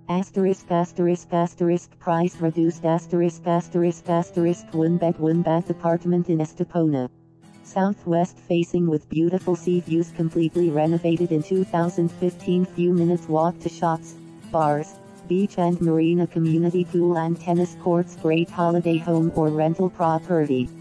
Price reduced one bath apartment in Estepona. Southwest facing with beautiful sea views, completely renovated in 2015. Few minutes walk to shops, bars, beach and marina, community pool and tennis courts. Great holiday home or rental property.